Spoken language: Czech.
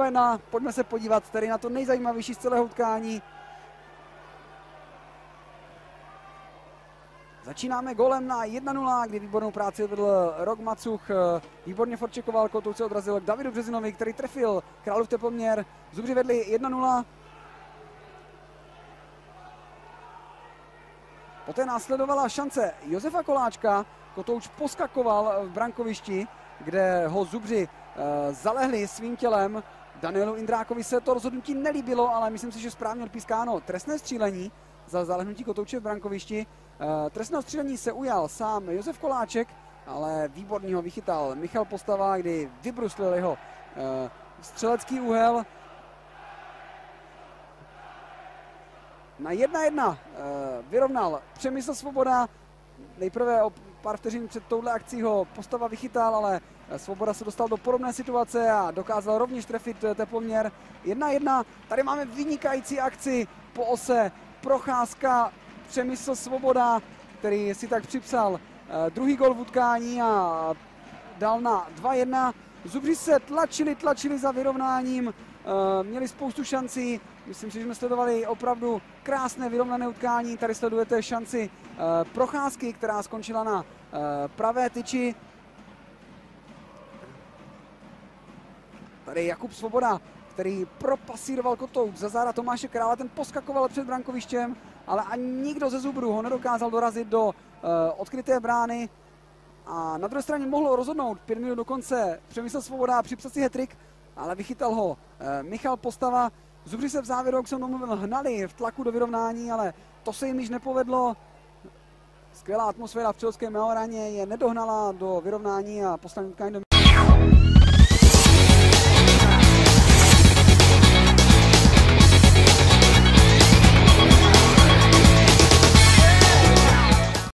2-1, pojďme se podívat tady na to nejzajímavější z celého utkání. Začínáme golem na 1-0, kdy výbornou práci vedl Rok Macuch. Výborně forčekoval, Kotout se odrazil k Davidu Březinovi, který trefil Králův teploměr. Zubři vedli 1-0. Poté následovala šance Josefa Koláčka. Kotouč poskakoval v brankovišti, kde ho Zubři zalehli svým tělem. Danielu Indrákovi se to rozhodnutí nelíbilo, ale myslím si, že správně odpískáno trestné střílení za zalehnutí Kotouče v brankovišti. Trestného střílení se ujal sám Josef Koláček, ale výborně ho vychytal Michal Postava, kdy vybruslil jeho střelecký úhel. Na 1-1 vyrovnal Přemysl Svoboda. Nejprve o pár vteřin před touhle akcí ho Postava vychytal, ale Svoboda se dostal do podobné situace a dokázal rovněž trefit teploměr. 1-1, tady máme vynikající akci po ose Procházka, Přemysl Svoboda, který si tak připsal druhý gol v utkání a dal na 2-1. Zubři se tlačili za vyrovnáním, měli spoustu šancí. Myslím si, že jsme sledovali opravdu krásné vyrovnané utkání. Tady sledujete šanci Procházky, která skončila na pravé tyči. Tady Jakub Svoboda, který propasíroval Kotout za záda Tomáše Krále, ten poskakoval před brankovištěm, ale ani nikdo ze Zubrů ho nedokázal dorazit do odkryté brány. A na druhé straně mohlo rozhodnout 5 minut do konce Přemysl Svoboda a připsat si hat-trick, ale vychytal ho Michal Postava. Zubři se v závěru, jak jsem domluvil, hnali v tlaku do vyrovnání, ale to se jim již nepovedlo. Skvělá atmosféra v Přelovském Majoraně je nedohnala do vyrovnání a poslední utkání